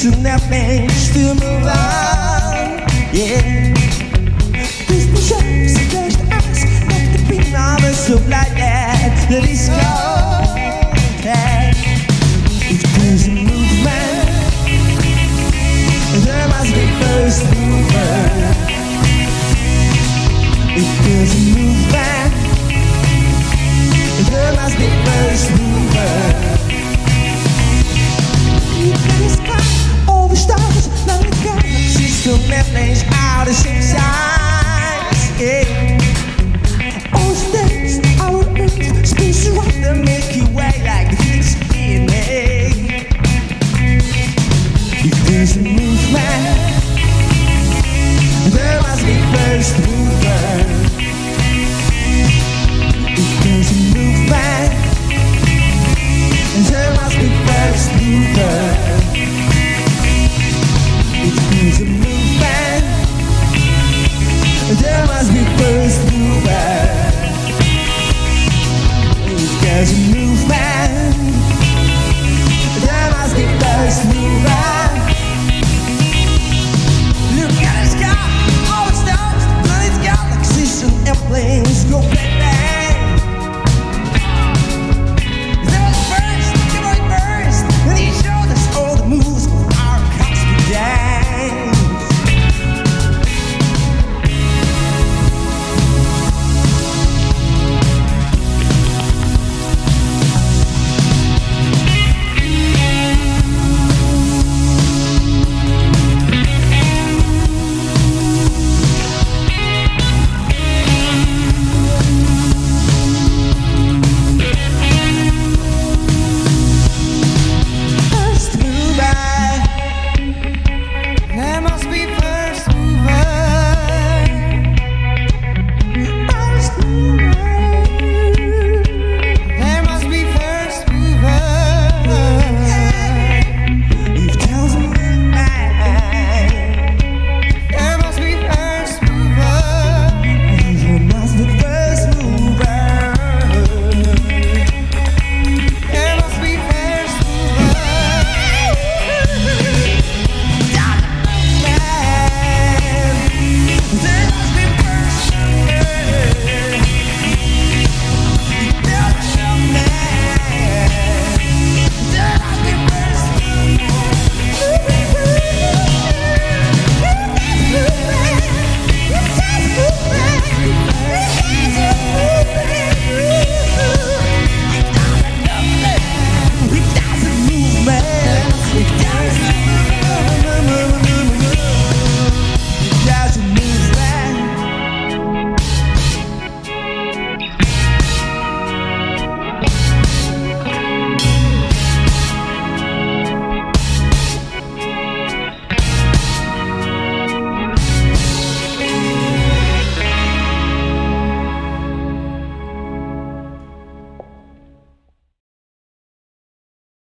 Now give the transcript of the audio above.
So nothing to move on, yeah. There's no shapes, there's the eyes, not the beam of a soul like that. Let it go, yeah. It goes a movement. There must be first mover. It goes a movement. There must be first mover. You can sky all the stars, like the galaxies, so airplanes out of same size, yeah. All stars, our Earth spins around the Milky Way like the things in me. If there's a movement, there must be first mover. If there's a movement, there must be first mover. If there's a movement, there must be first mover. If there's a movement, there must be first mover.